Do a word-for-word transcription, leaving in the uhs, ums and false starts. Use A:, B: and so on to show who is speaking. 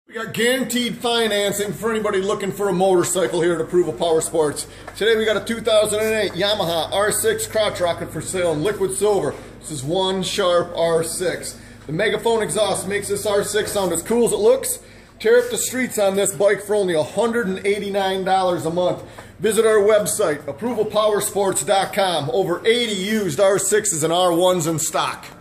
A: We got guaranteed financing for anybody looking for a motorcycle here at Approval Power Sports. Today we got a two thousand eight Yamaha R six crotch rocket for sale in liquid silver. This is one sharp R six. The megaphone exhaust makes this R six sound as cool as it looks. Tear up the streets on this bike for only one hundred eighty-nine dollars a month. Visit our website, approval power sports dot com. Over eighty used R sixes and R ones in stock.